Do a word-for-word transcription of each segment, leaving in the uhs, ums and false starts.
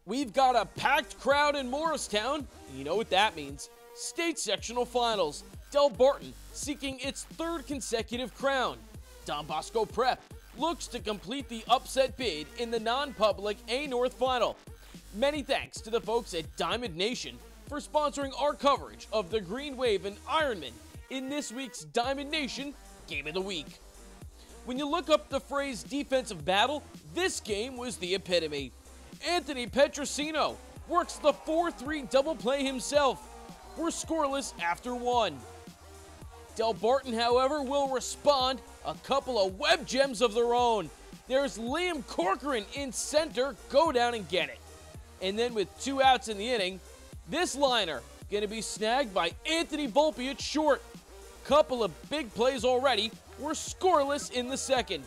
We've got a packed crowd in Morristown. You know what that means. State sectional finals. Delbarton seeking its third consecutive crown. Don Bosco Prep looks to complete the upset bid in the non-public A North Final. Many thanks to the folks at Diamond Nation for sponsoring our coverage of the Green Wave and Ironman in this week's Diamond Nation Game of the Week. When you look up the phrase defensive battle, this game was the epitome. Anthony Petrosino works the four three double play himself. We're scoreless after one. Delbarton, however, will respond, a couple of web gems of their own. There's Liam Corcoran in center, go down and get it. And then with two outs in the inning, this liner going to be snagged by Anthony Volpe at short. Couple of big plays already, we're scoreless in the second.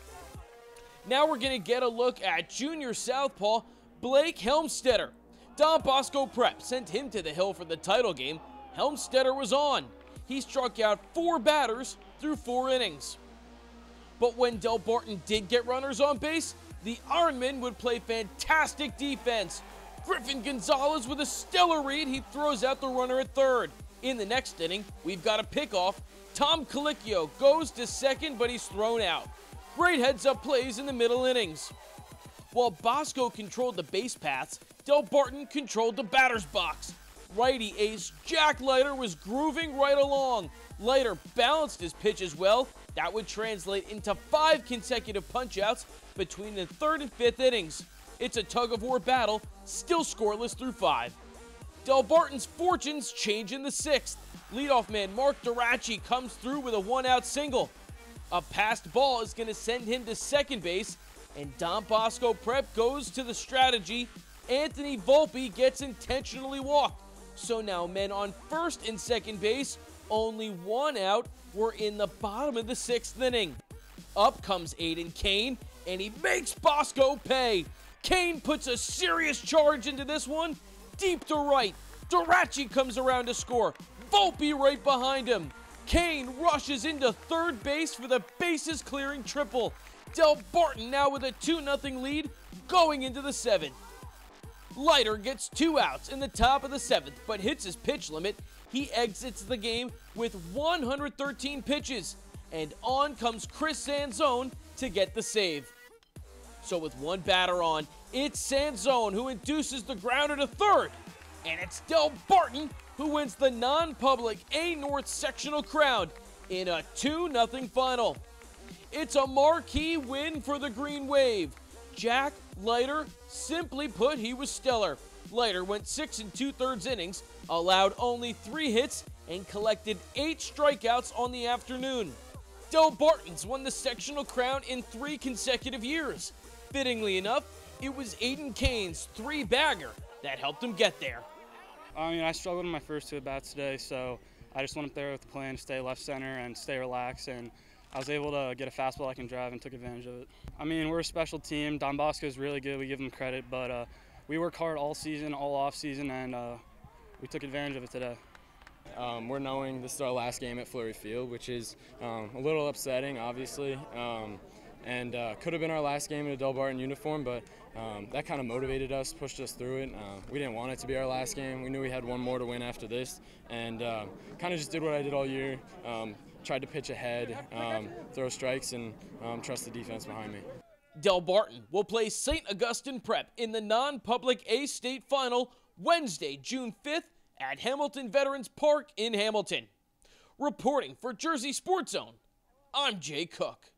Now we're going to get a look at junior southpaw Blake Helmstetter. Don Bosco Prep sent him to the hill for the title game. Helmstetter was on. He struck out four batters through four innings. But when Delbarton did get runners on base, the Ironmen would play fantastic defense. Griffin Gonzalez with a stellar read, he throws out the runner at third. In the next inning, we've got a pickoff. Tom Colicchio goes to second, but he's thrown out. Great heads-up plays in the middle innings. While Bosco controlled the base paths, Delbarton controlled the batter's box. Righty ace Jack Leiter was grooving right along. Leiter balanced his pitch as well. That would translate into five consecutive punch-outs between the third and fifth innings. It's a tug-of-war battle, still scoreless through five. Delbarton's fortunes change in the sixth. Leadoff man Mark Durachi comes through with a one-out single. A passed ball is going to send him to second base, and Don Bosco Prep goes to the strategy. Anthony Volpe gets intentionally walked. So now men on first and second base, only one out. We're in the bottom of the sixth inning. Up comes Aiden Kane, and he makes Bosco pay. Kane puts a serious charge into this one, deep to right. Durachi comes around to score. Volpe right behind him. Kane rushes into third base for the bases clearing triple. Delbarton now with a two nothing lead going into the seventh. Leiter gets two outs in the top of the seventh, but hits his pitch limit. He exits the game with one hundred thirteen pitches, and on comes Chris Sanzone to get the save. So with one batter on, it's Sanzone who induces the grounder to third, and it's Delbarton who wins the non-public A North sectional crown in a two nothing final. It's a marquee win for the Green Wave. Jack Leiter, simply put, he was stellar. Leiter went six and two-thirds innings, allowed only three hits, and collected eight strikeouts on the afternoon. Delbarton's won the sectional crown in three consecutive years. Fittingly enough, it was Aiden Kane's three-bagger that helped him get there. I mean, I struggled in my first two at-bats today, so I just went up there with the plan to stay left center and stay relaxed, and I was able to get a fastball I can drive and took advantage of it. I mean, we're a special team. Don Bosco is really good. We give him credit, but uh, we work hard all season, all off season, and uh, we took advantage of it today. Um, we're knowing this is our last game at Fleury Field, which is um, a little upsetting, obviously, um, and uh, could have been our last game in a Delbarton uniform, but um, that kind of motivated us, pushed us through it. Uh, we didn't want it to be our last game. We knew we had one more to win after this, and uh, kind of just did what I did all year. Um, tried to pitch ahead, um, throw strikes, and um, trust the defense behind me. Delbarton will play Saint Augustine Prep in the non-public A-State Final Wednesday, June fifth at Hamilton Veterans Park in Hamilton. Reporting for Jersey Sports Zone, I'm Jay Cook.